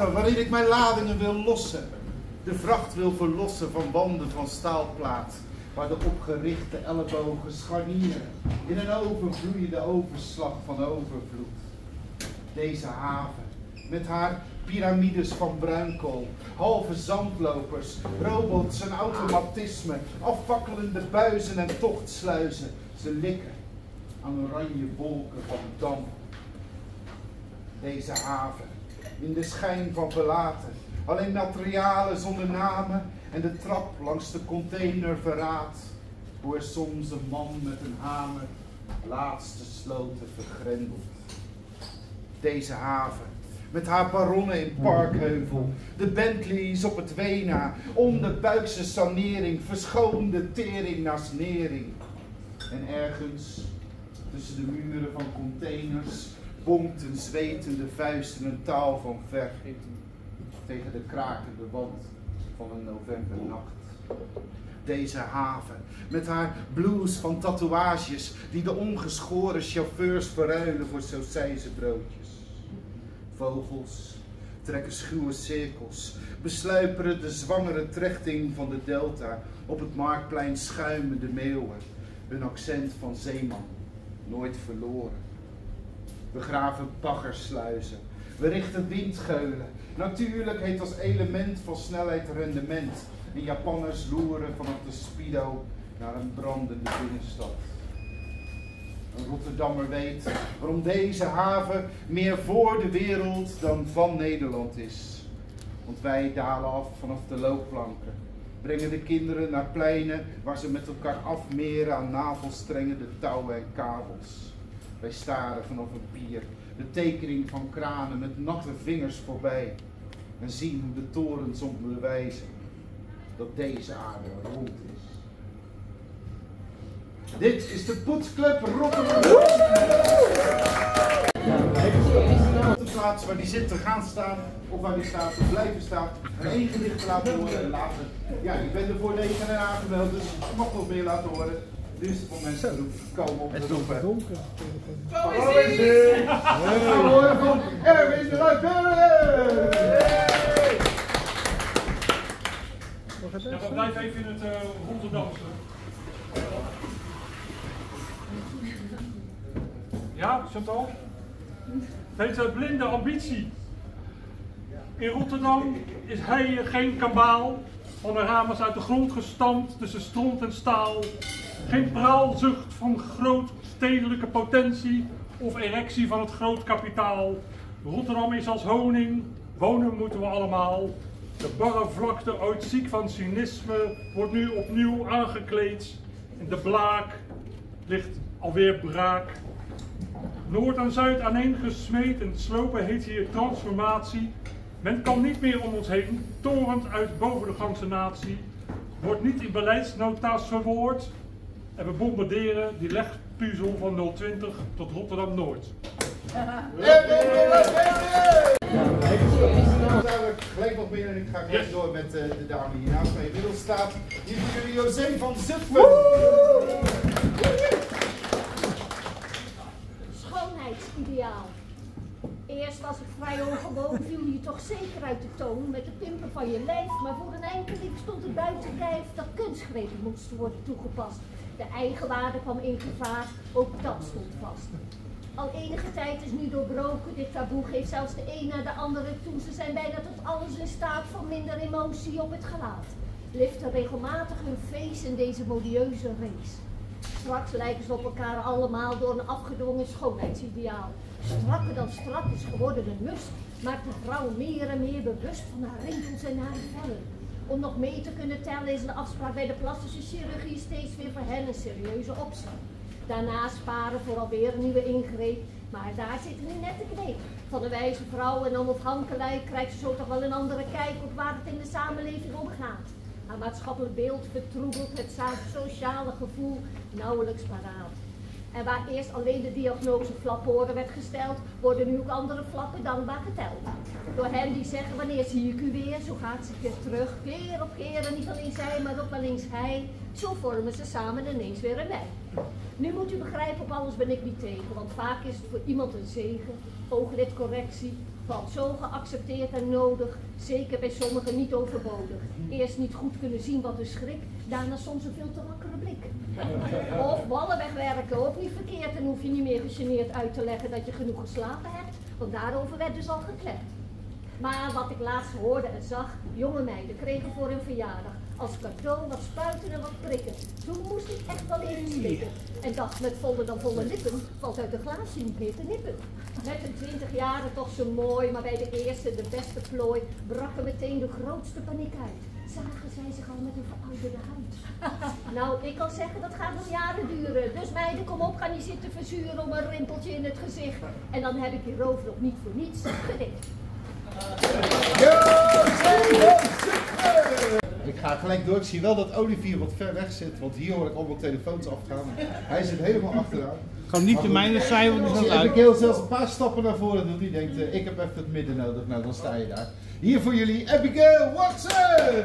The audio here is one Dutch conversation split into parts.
haven waarin ik mijn ladingen wil lossen. De vracht wil verlossen van wanden van staalplaat, waar de opgerichte ellebogen scharnieren in een overvloeiende overslag van overvloed. Deze haven, met haar piramides van bruinkool, halve zandlopers, robots en automatisme, afwakkelende buizen en tochtsluizen. Ze likken aan oranje wolken van damp. Deze haven, in de schijn van verlaten, alleen materialen zonder namen en de trap langs de container verraadt, hoe er soms een man met een hamer laatste sloten vergrendelt. Deze haven, met haar baronnen in Parkheuvel, de Bentleys op het Wena, onderbuikse sanering, verschoonde tering naast nering. En ergens, tussen de muren van containers, bonkt een zwetende vuist in een taal van ver tegen de krakende wand van een novembernacht. Deze haven, met haar blues van tatoeages die de ongeschoren chauffeurs verruilen voor sausijzenbroodjes. Vogels trekken schuwe cirkels, besluiperen de zwangere trechting van de delta, op het marktplein schuimen de meeuwen, hun accent van zeeman, nooit verloren. We graven baggersluizen, we richten windgeulen, natuurlijkheid als element van snelheid en rendement. En Japanners loeren vanaf de Speedo naar een brandende binnenstad. Een Rotterdammer weet waarom deze haven meer voor de wereld dan van Nederland is. Want wij dalen af vanaf de loopplanken, brengen de kinderen naar pleinen waar ze met elkaar afmeren aan navelstrengen, de touwen en kabels. Wij staren vanaf een pier, de tekening van kranen met natte vingers voorbij en zien hoe de torens ons bewijzen dat deze aarde rond is. Dit is de Poetsclub Rotterdam. De plaats waar die zit te gaan staan, of waar die staat te blijven staan, en één gedicht te laten horen en later. Ja, ik ben er voor 9 en aangemeld, dus ik mag nog meer laten horen. Dit is het moment te komen op de roepen. Donker. Poëzie! We horen van Erwin de Luijbergen! Ja, we blijven even in het Rotterdamse. Ja, Chantal? Het heet blinde ambitie. In Rotterdam is hij geen kabaal, van de ramers uit de grond gestampt tussen stront en staal. Geen praalzucht van groot stedelijke potentie of erectie van het groot kapitaal. Rotterdam is als honing, wonen moeten we allemaal. De barre vlakte, ooit ziek van cynisme, wordt nu opnieuw aangekleed. En de blaak ligt alweer braak. Noord en Zuid aaneengesmeed en slopen heet hier transformatie. Men kan niet meer om ons heen, torent uit boven de ganse natie. Wordt niet in beleidsnota's verwoord. En we bombarderen die legpuzzel van 020 tot Rotterdam-Noord. Gelijk nog meer en ik ga gelijk door met de dame hier naast mij. Inmiddels staat hier voor jullie José van Zutphen. Schoonheidsideaal. Eerst als ik vrij ongewoon viel je toch zeker uit de toon met de pimpen van je lijf, maar voor een enkeling stond het buiten kijf dat kunstgrepen moesten worden toegepast. De eigenwaarde kwam in gevaar, ook dat stond vast. Al enige tijd is nu doorbroken, dit taboe geeft zelfs de een naar de andere toe. Ze zijn bijna tot alles in staat van minder emotie op het gelaat. Liften regelmatig hun face in deze modieuze race. Straks lijken ze op elkaar allemaal door een afgedwongen schoonheidsideaal. Strakker dan strak is geworden een must, maakt de vrouw meer en meer bewust van haar rimpels en haar vellen. Om nog mee te kunnen tellen is een afspraak bij de plastische chirurgie steeds weer voor hen een serieuze optie. Daarna sparen voor alweer een nieuwe ingreep, maar daar zit nu net de kneep. Van een wijze vrouw en onafhankelijk krijgt ze zo toch wel een andere kijk op waar het in de samenleving om gaat. Haar maatschappelijk beeld vertroebelt het sociale gevoel nauwelijks paraat. En waar eerst alleen de diagnose flaporen werd gesteld, worden nu ook andere flappen dankbaar geteld. Door hen die zeggen, wanneer zie ik u weer, zo gaat ze weer terug, keer op keer, en niet alleen zij, maar ook wel eens hij. Zo vormen ze samen ineens weer een wij. Nu moet u begrijpen, op alles ben ik niet tegen, want vaak is het voor iemand een zegen, ooglidcorrectie Van zo geaccepteerd en nodig, zeker bij sommigen niet overbodig. Eerst niet goed kunnen zien wat een schrik, daarna soms een veel te wakkere blik. Of ballen wegwerken, ook niet verkeerd, dan hoef je niet meer gegeneerd uit te leggen dat je genoeg geslapen hebt, want daarover werd dus al geklept. Maar wat ik laatst hoorde en zag, jonge meiden kregen voor hun verjaardag als cadeau wat spuiten en wat prikken. Toen moest ik echt wel even slikken. En dacht met volle dan volle lippen, valt uit een glaasje niet meer te nippen. Met hun 20 jaren toch zo mooi, maar bij de eerste, de beste plooi, brak er meteen de grootste paniek uit. Zagen zij zich al met een verouderde huid. Nou, ik kan zeggen, dat gaat nog jaren duren. Dus meiden, kom op, ga niet zitten verzuren om een rimpeltje in het gezicht. En dan heb ik je roof nog niet voor niets gedicht. Ik ga gelijk door. Ik zie wel dat Olivier wat ver weg zit, want hier hoor ik allemaal telefoons afgaan. Hij zit helemaal achteraan. Gewoon niet de mijne zijn, want die zijn Abigail zelfs een paar stappen naar voren doet. Die denkt, ik heb even het midden nodig. Nou, dan sta je daar. Hier voor jullie, Abigail Watson!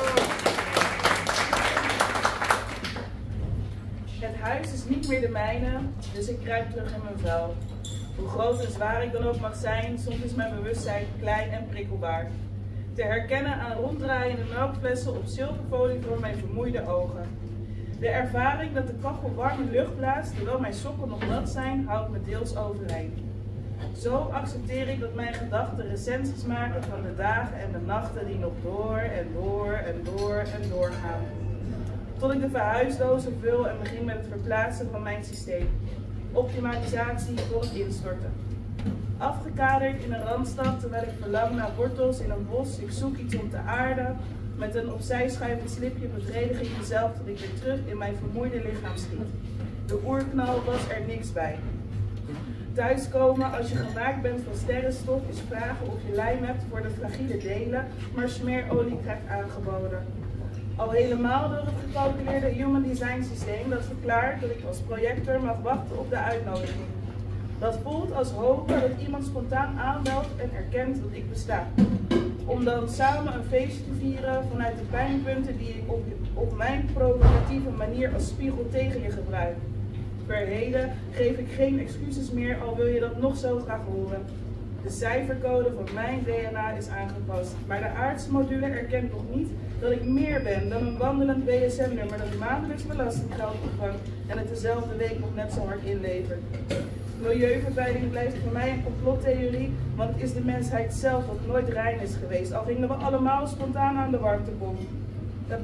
Het huis is niet meer de mijne, dus ik kruip terug in mijn vel. Hoe groot en zwaar ik dan ook mag zijn, soms is mijn bewustzijn klein en prikkelbaar. Te herkennen aan ronddraaiende melkflessen op zilverfolie voor mijn vermoeide ogen. De ervaring dat de kachel warme lucht blaast terwijl mijn sokken nog nat zijn, houdt me deels overeind. Zo accepteer ik dat mijn gedachten recensies maken van de dagen en de nachten die nog door en door en door en door gaan. Tot ik de verhuisdozen vul en begin met het verplaatsen van mijn systeem. Optimalisatie voor het instorten. Afgekaderd in een randstad terwijl ik verlang naar wortels in een bos, ik zoek iets om te aarden. Met een opzij schuivend slipje bevredig ik mezelf tot ik weer terug in mijn vermoeide lichaam schiet. De oerknal was er niks bij. Thuiskomen als je gemaakt bent van sterrenstof is vragen of je lijm hebt voor de fragiele delen, maar smeerolie krijgt aangeboden. Al helemaal door het gecalculeerde Human Design systeem dat verklaart dat ik als projector mag wachten op de uitnodiging. Dat voelt als hopen dat iemand spontaan aanbelt en erkent dat ik besta. Om dan samen een feestje te vieren vanuit de pijnpunten die ik op mijn provocatieve manier als spiegel tegen je gebruik. Per heden geef ik geen excuses meer, al wil je dat nog zo graag horen. De cijfercode van mijn DNA is aangepast, maar de aardse module erkent nog niet dat ik meer ben dan een wandelend BSN-nummer dat maandelijks belastinggeld ontvangt en het dezelfde week nog net zo hard inlevert. Milieuvervuiling blijft voor mij een complottheorie, want het is de mensheid zelf wat nooit rein is geweest, al gingen we allemaal spontaan aan de warmtepomp. Het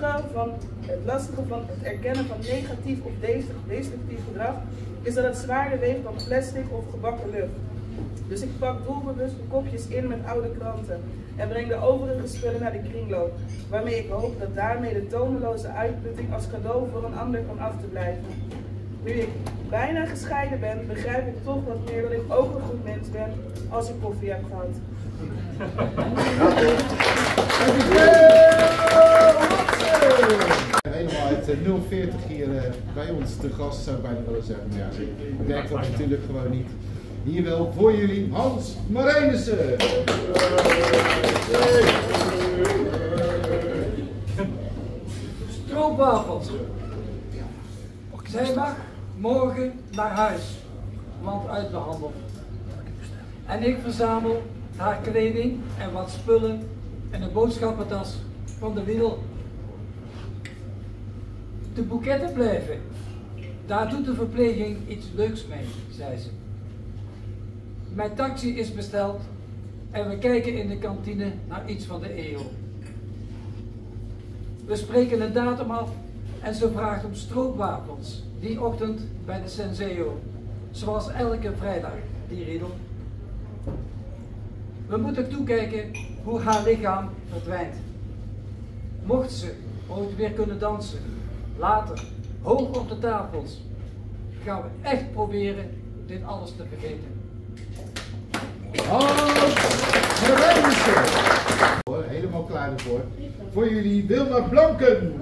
lastige van het erkennen van negatief of destructief gedrag is dat het zwaarder weegt dan plastic of gebakken lucht. Dus ik pak doelbewust de kopjes in met oude kranten en breng de overige spullen naar de kringloop, waarmee ik hoop dat daarmee de tomeloze uitputting als cadeau voor een ander kan af te blijven. Nu ik bijna gescheiden ben, begrijp ik toch wat meer dat ik ook een goed mens ben als ik koffie heb gehad. Helemaal uit 040 hier bij ons te gast, zou ik bijna willen zeggen. Maar ja, werkt dat natuurlijk gewoon niet. Hier wel voor jullie Hans Marijnissen. Stroopwafels. Zij mag morgen naar huis, want uitbehandeld. En ik verzamel haar kleding en wat spullen en een boodschappentas van de winkel. De boeketten blijven. Daar doet de verpleging iets leuks mee, zei ze. Mijn taxi is besteld en we kijken in de kantine naar iets van de EO. We spreken een datum af en ze vraagt om stroopwafels die ochtend bij de Senseo, zoals elke vrijdag, die riedel. We moeten toekijken hoe haar lichaam verdwijnt. Mocht ze ooit weer kunnen dansen, later, hoog op de tafels, gaan we echt proberen dit alles te vergeten. Helemaal klaar ervoor. Voor jullie Wilma Blanken.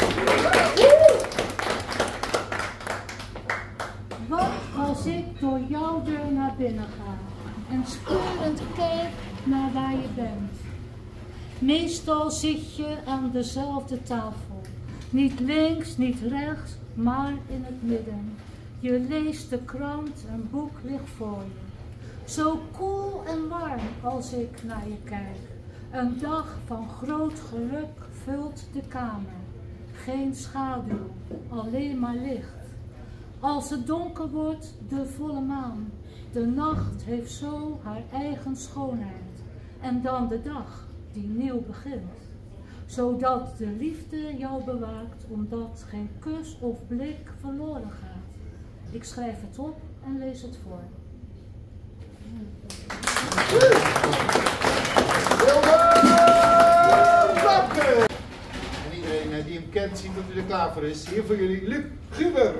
Wat als ik door jouw deur naar binnen ga en speurend kijk naar waar je bent? Meestal zit je aan dezelfde tafel. Niet links, niet rechts, maar in het midden. Je leest de krant, een boek ligt voor je. Zo koel en warm als ik naar je kijk. Een dag van groot geluk vult de kamer. Geen schaduw, alleen maar licht. Als het donker wordt, de volle maan. De nacht heeft zo haar eigen schoonheid. En dan de dag die nieuw begint. Zodat de liefde jou bewaakt, omdat geen kus of blik verloren gaat. Ik schrijf het op en lees het voor. En iedereen die hem kent, ziet dat hij er klaar voor is. Hier voor jullie, Luc Guber.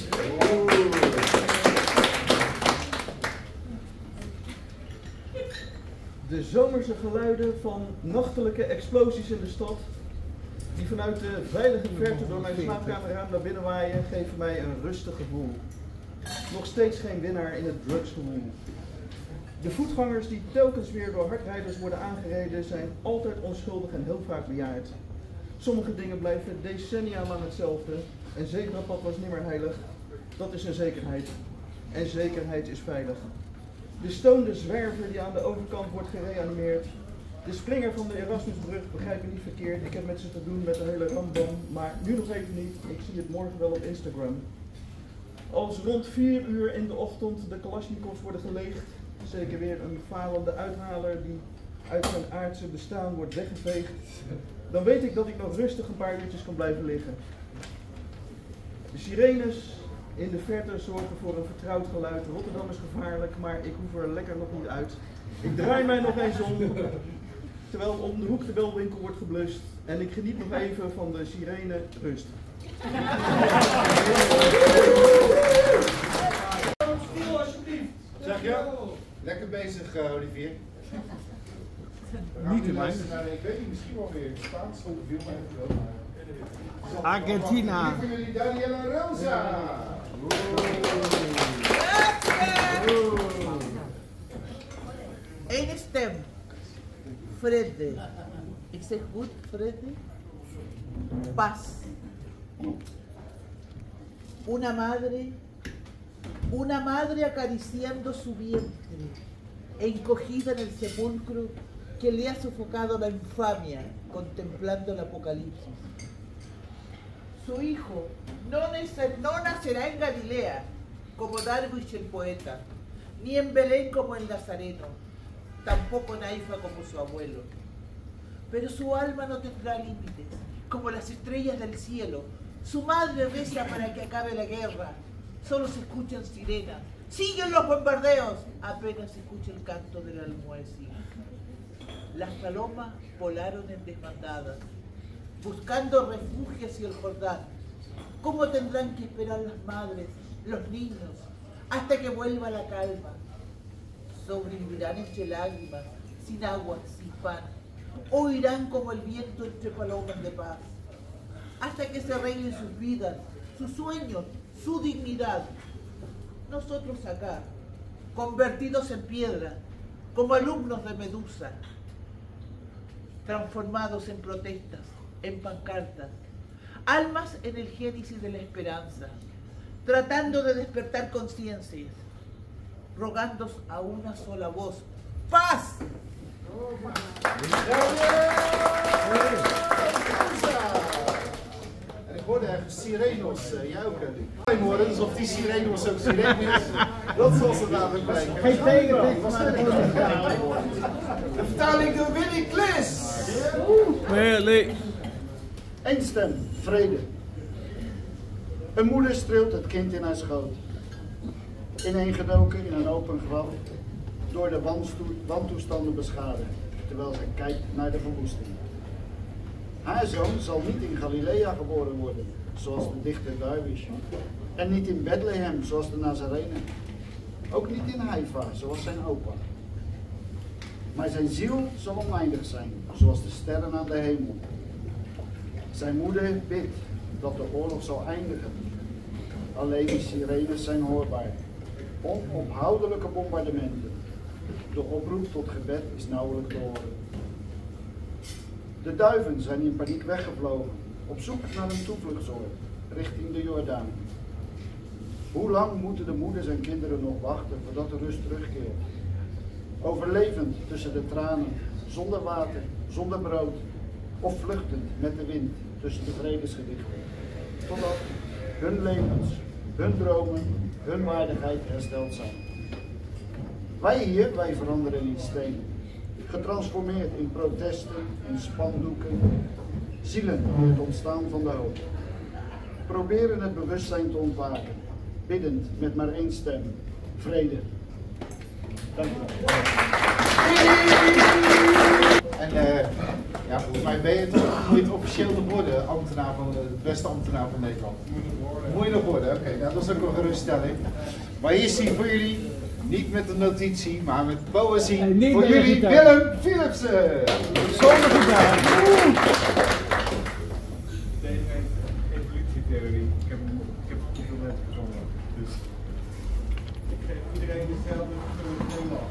De zomerse geluiden van nachtelijke explosies in de stad, die vanuit de veilige verte door mijn slaapkamerraam naar binnen waaien, geven mij een rustig gevoel. Nog steeds geen winnaar in het drugsgewoel. De voetgangers die telkens weer door hardrijders worden aangereden zijn altijd onschuldig en heel vaak bejaard. Sommige dingen blijven decennia lang hetzelfde. Een zebrapad was nimmer heilig. Dat is een zekerheid. En zekerheid is veilig. De stoonde zwerver die aan de overkant wordt gereanimeerd. De springer van de Erasmusbrug, begrijp me niet verkeerd. Ik heb met ze te doen met de hele rambam, maar nu nog even niet. Ik zie het morgen wel op Instagram. Als rond 4 uur in de ochtend de Kalashnikovs worden geleegd, zeker weer een falende uithaler die uit zijn aardse bestaan wordt weggeveegd, dan weet ik dat ik nog rustig een paar uurtjes kan blijven liggen. De sirenes in de verte zorgen voor een vertrouwd geluid. Rotterdam is gevaarlijk, maar ik hoef er lekker nog niet uit. Ik draai mij nog eens om, terwijl om de hoek de belwinkel wordt geblust. En ik geniet nog even van de sirene rust. Stil alsjeblieft. Zeg je? Lekker bezig, Olivier. Niet in mij. Ik weet niet, misschien wel weer Spaans ongeveer, maar ik wel. Argentina. Hier voor jullie Daniela Rosa. Eén stem. Vrede. Ik zeg goed, vrede. Paz. Una madre acariciando su vientre, encogida en el sepulcro que le ha sofocado la infamia, contemplando el apocalipsis. Su hijo no nacerá en Galilea, como Darwish el poeta, ni en Belén como el Nazareno, tampoco en Haifa como su abuelo. Pero su alma no tendrá límites, como las estrellas del cielo. Su madre reza para que acabe la guerra. Solo se escuchan sirenas. Siguen los bombardeos. Apenas se escucha el canto del almuecín. Las palomas volaron en desbandadas, buscando refugio hacia el Jordán. ¿Cómo tendrán que esperar las madres, los niños, hasta que vuelva la calma? Sobrevivirán entre lágrimas, sin agua, sin pan. O irán como el viento entre palomas de paz, hasta que se arreglen sus vidas, sus sueños, su dignidad. Nosotros acá, convertidos en piedra, como alumnos de Medusa, transformados en protestas, en pancartas, almas en el génesis de la esperanza, tratando de despertar conciencias, rogando a una sola voz: ¡paz! En ik hoorde ergens sirenos, jij ook. Horen, dus of die sirenos ook sirene is, dat zal ze dadelijk blijken. Geen tegenwicht, maar de vertaling door Willy Klis. Willy. Eén stem, vrede. Een moeder streelt het kind in haar schoot. Ineengedoken in een open graf, door de wantoestanden beschadigd, terwijl zij kijkt naar de verwoesting. Haar zoon zal niet in Galilea geboren worden, zoals de dichter Darwish, en niet in Bethlehem, zoals de Nazarenen, ook niet in Haifa, zoals zijn opa. Maar zijn ziel zal oneindig zijn, zoals de sterren aan de hemel. Zijn moeder bidt dat de oorlog zal eindigen. Alleen de sirenes zijn hoorbaar. Onophoudelijke bombardementen. De oproep tot gebed is nauwelijks te horen. De duiven zijn in paniek weggevlogen, op zoek naar een toevluchtsoord, richting de Jordaan. Hoe lang moeten de moeders en kinderen nog wachten voordat de rust terugkeert? overlevend tussen de tranen, zonder water, zonder brood, of vluchtend met de wind tussen de vredesgedichten, totdat hun levens, hun dromen, hun waardigheid hersteld zijn. Wij hier, wij veranderen in stenen, getransformeerd in protesten, in spandoeken, zielen in het ontstaan van de hoop. Proberen het bewustzijn te ontwaken, biddend met maar één stem, vrede. Dank u wel. En ja, volgens mij ben je toch nooit officieel te worden ambtenaar van de beste ambtenaar van Nederland. Moet je nog worden, oké, nou, dat is ook een geruststelling. Maar hier zie ik voor jullie, niet met een notitie, maar met poëzie, voor jullie Willem Philipsen. Zonder gedaan. Evolutietheorie. Ik heb veel mensen gezongen. Dus ik geef iedereen dezelfde geurde glimlach.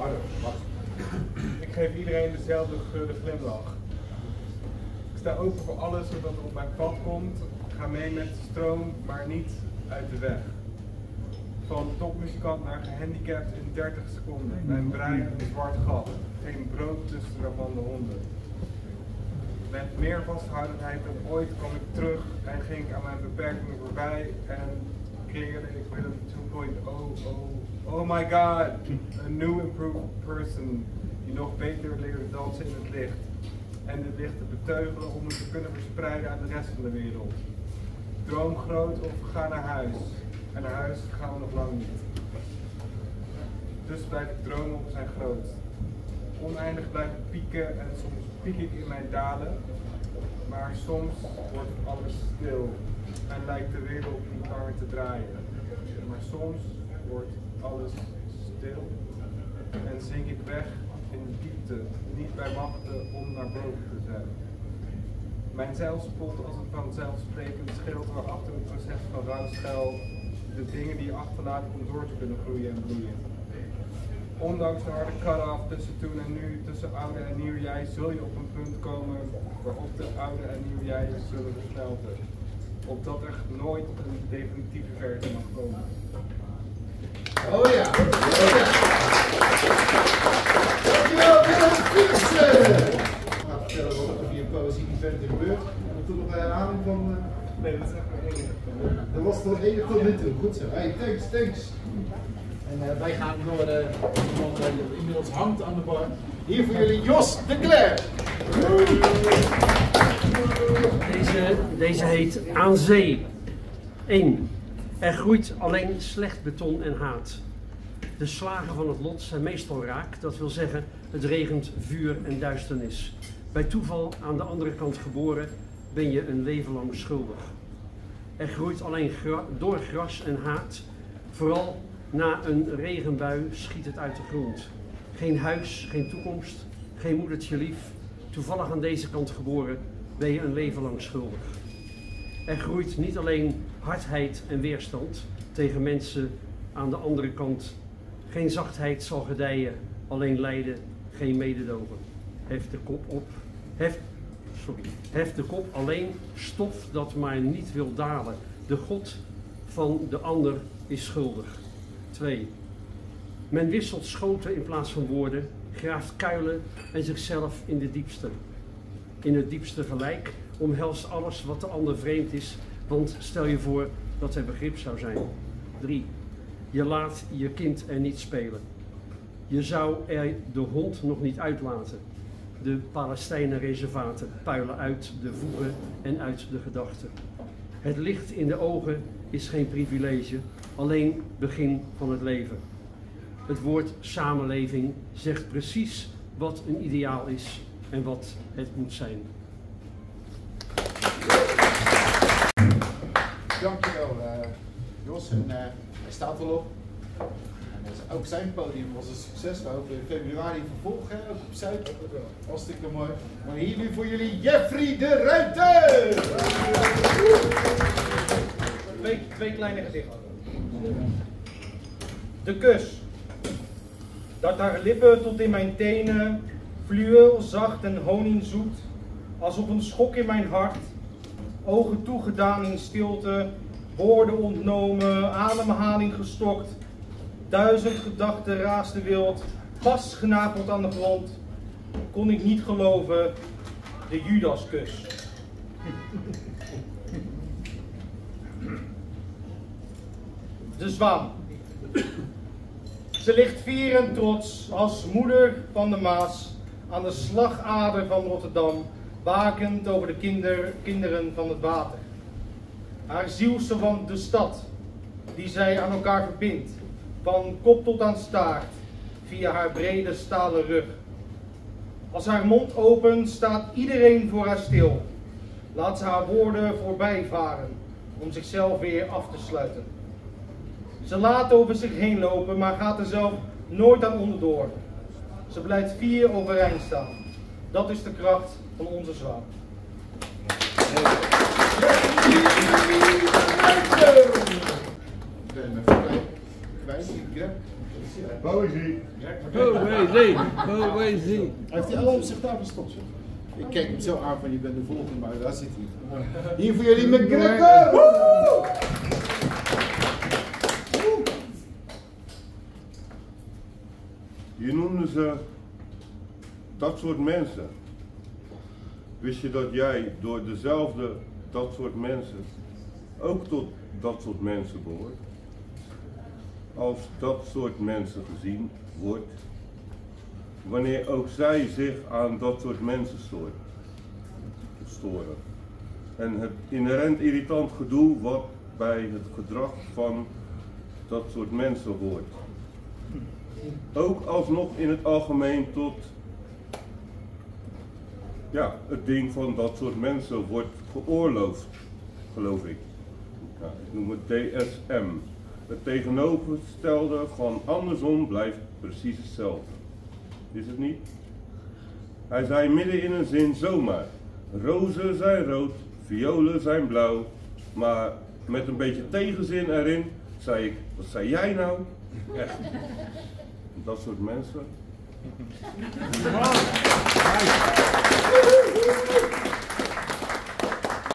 Ik geef iedereen dezelfde geurde glimlach. Ik sta open voor alles wat er op mijn pad komt. Ga mee met de stroom, maar niet uit de weg. Van topmuzikant naar gehandicapt in 30 seconden. Mijn brein een zwart gat. Geen brood tussen de ramende honden. Met meer vasthoudendheid dan ooit kwam ik terug en ging ik aan mijn beperkingen voorbij en creëerde ik Willem 2.0. Oh my god, a new improved person die nog beter leerde dansen in het licht en het licht te beteugelen om het te kunnen verspreiden aan de rest van de wereld. Droom groot of ga naar huis. En naar huis gaan we nog lang niet. Dus blijf ik dromen op zijn groot. Oneindig blijf ik pieken en soms piek ik in mijn dalen. Maar soms wordt alles stil en lijkt de wereld niet langer te draaien. Maar soms wordt alles stil en zink ik weg in de diepte, niet bij machten om naar boven te zijn. Mijn zelfspot als een vanzelfsprekend schild waarachter het proces van rouw schuilt, de dingen die je achterlaat om door te kunnen groeien en bloeien. Ondanks de harde cut-off tussen toen en nu, tussen oude en nieuw jij, zul je op een punt komen waarop de oude en nieuw jij zullen versmelten. Opdat er nooit een definitieve versie mag komen. Oh ja! Dankjewel Willem Philipsen! Ik ga vertellen wat er op je poëzie-event gebeurt. En toen nog een herhaling van... Nee, dat is echt maar één. Dat was toch één tot nu toe. Goed zo. Hey, thanks. En wij gaan door iemand die inmiddels hangt aan de bar. Hier voor jullie Jos de Cler. Deze heet Aan Zee. 1. Er groeit alleen slecht beton en haat. De slagen van het lot zijn meestal raak, dat wil zeggen het regent vuur en duisternis. Bij toeval aan de andere kant geboren ben je een leven lang schuldig. Er groeit alleen door gras en haat, vooral na een regenbui schiet het uit de grond. Geen huis, geen toekomst, geen moedertje lief, toevallig aan deze kant geboren ben je een leven lang schuldig. Er groeit niet alleen hardheid en weerstand tegen mensen aan de andere kant. Geen zachtheid zal gedijen, alleen lijden, geen mededogen. Hef de kop op, hef de kop, alleen stof dat maar niet wil dalen. De God van de ander is schuldig. 2. Men wisselt schoten in plaats van woorden, graaft kuilen en zichzelf in het diepste gelijk, omhelst alles wat de ander vreemd is, want stel je voor dat er begrip zou zijn. 3. Je laat je kind er niet spelen. Je zou er de hond nog niet uitlaten. De Palestijnenreservaten puilen uit de voegen en uit de gedachten. Het licht in de ogen is geen privilege, alleen begin van het leven. Het woord samenleving zegt precies wat een ideaal is en wat het moet zijn. Dankjewel Jos, en hij staat al op. En ook zijn podium was een succes. We hopen in februari vervolg, ook op Zuid. Hartstikke mooi. Maar hier nu voor jullie Jeffrey de Ruiter! Twee kleine gedichten. De kus. Dat haar lippen tot in mijn tenen, fluweel, zacht en honing zoet, alsof een schok in mijn hart, ogen toegedaan in stilte, woorden ontnomen, ademhaling gestokt, 1000 gedachten raasden wild, vastgenageld aan de grond, kon ik niet geloven, de Judaskus. De zwaan. Ze ligt fier en trots als moeder van de Maas aan de slagader van Rotterdam, wakend over de kinderen van het water. Haar ziel van de stad, die zij aan elkaar verbindt, van kop tot aan staart, via haar brede stalen rug. Als haar mond opent, staat iedereen voor haar stil. Laat ze haar woorden voorbij varen, om zichzelf weer af te sluiten. Ze laat over zich heen lopen, maar gaat er zelf nooit aan onderdoor. Ze blijft fier overeind staan. Dat is de kracht van onze zwaan. Poëzie. Poëzie. Poëzie. Heeft hij al op zich daar verstopt? Ik kijk hem zo aan van je bent de volgende, maar daar zit hij. Hier voor jullie McGregor! Je noemde ze dat soort mensen. Wist je dat jij door dezelfde dat soort mensen ook tot dat soort mensen behoort? Als dat soort mensen gezien wordt, wanneer ook zij zich aan dat soort mensen storen. En het inherent irritant gedoe wat bij het gedrag van dat soort mensen hoort. Ook alsnog in het algemeen tot het ding van dat soort mensen wordt geoorloofd, geloof ik. Ja, ik noem het DSM. Het tegenovergestelde van andersom blijft precies hetzelfde. Is het niet? Hij zei midden in een zin zomaar: rozen zijn rood, violen zijn blauw. Maar met een beetje tegenzin erin zei ik: wat zei jij nou? Echt. Dat soort mensen.